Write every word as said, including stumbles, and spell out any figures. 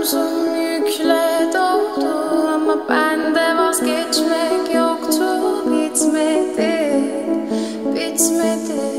omzum yükle doldu ama bende vazgeçmek yoktu. Bitmedi, bitmedi.